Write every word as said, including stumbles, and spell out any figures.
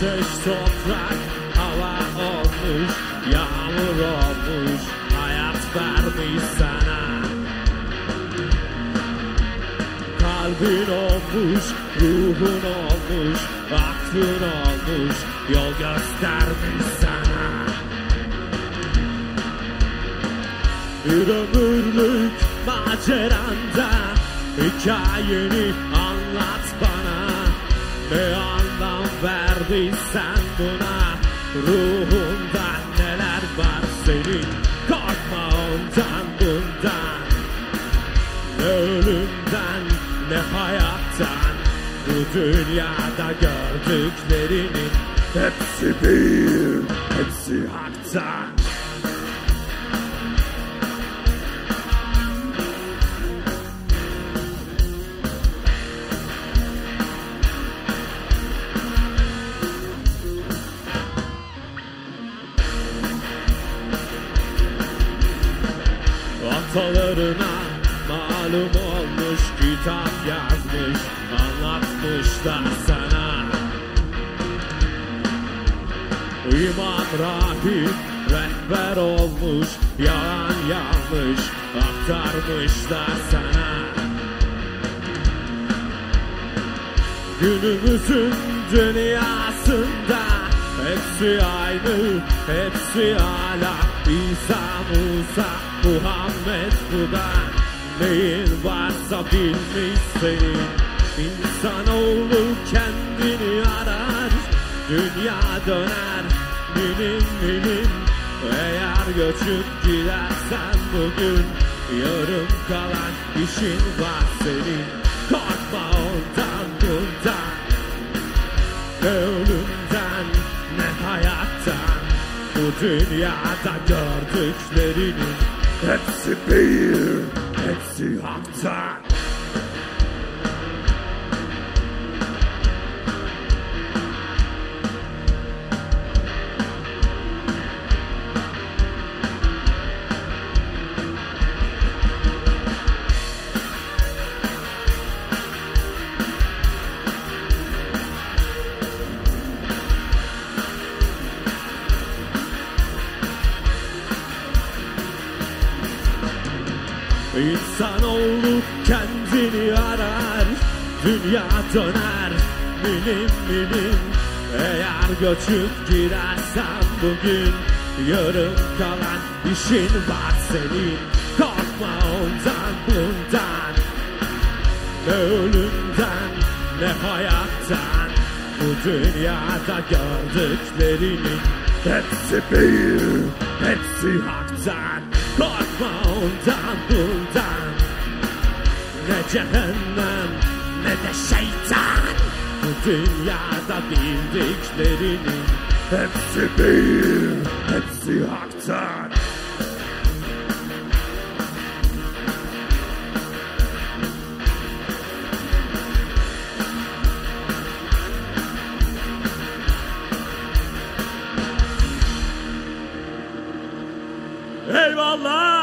Ateş, toprak, hava olmuş, yağmur olmuş, hayat vermiş sana. Kalbin olmuş, ruhun olmuş, aklın olmuş, yol göstermiş sana. Bir ömürlük maceranda hikayeni anlat bana. Ne anlam verdiysen buna, ruhundan neler var senin. Korkma ondan bundan, ne ölümden ne hayattan. Bu dünyada gördüklerinin hepsi bir, hepsi haktan. Atalarına malum olmuş, kitap yazmış, anlatmışlar sana. İmam rahip rehber olmuş, yalan yanlış aktarmışlar sana. Günümüzün dünyasında hepsi aynı, hepsi hala İsa, Musa, Muhammed, Buda. Neyin varsa bilmiş senin. İnsanoğlu kendini arar, dünya döner milim milim. Eğer göçüp gidersen bugün, yarım kalan işin var senin. Korkma ondan bundan, ne ölümden ne hayattan. Bu dünyada gördüklerinin hepsi bir, hepsi haktan. İnsanoğlu kendini arar, dünya döner milim milim. Eğer göçüp gidersen bugün, yarım kalan işin var senin. Korkma ondan bundan, ne ölümden ne hayattan. Bu dünyada gördüklerinin hepsi bir, hepsi haktan. Korkma ondan bundan, ne cehennem ne de şeytan. Bu dünyada bildiklerinin hepsi bir, hepsi haktan. Eyvallah.